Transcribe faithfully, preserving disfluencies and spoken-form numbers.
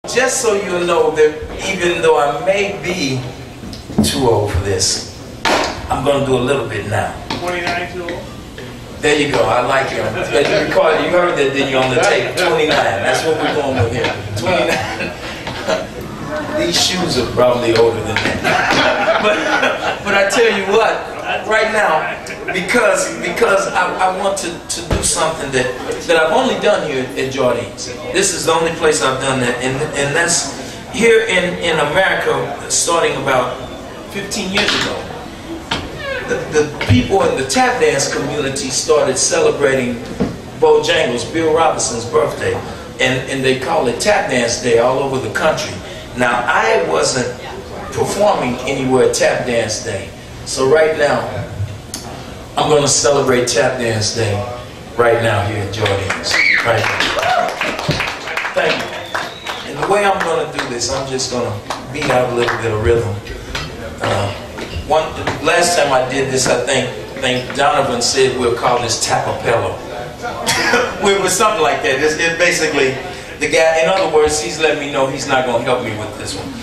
just so you know that even though I may be too old for this, I'm going to do a little bit now. twenty-nine too old? There you go. I like him. But you recorded, you heard that, didn't you, on the tape? twenty-nine. That's what we're going with here. twenty-nine. These shoes are probably older than that. But, but I tell you what, right now, because because I, I want to, to do something that, that I've only done here at Jardines. This is the only place I've done that, and, and that's here in, in America, starting about fifteen years ago. The, the people in the tap dance community started celebrating Bojangles, Bill Robinson's birthday, and, and they call it Tap Dance Day all over the country. Now, I wasn't performing anywhere Tap Dance Day, so right now, I'm going to celebrate Tap Dance Day right now here at Jardines. Right now. Thank you. And the way I'm going to do this, I'm just going to beat out a little bit of rhythm. Uh, One, last time I did this, I think, I think Donovan said we'll call this tapapello. We were something like that. It's, it basically, the guy, in other words, he's letting me know he's not going to help me with this one.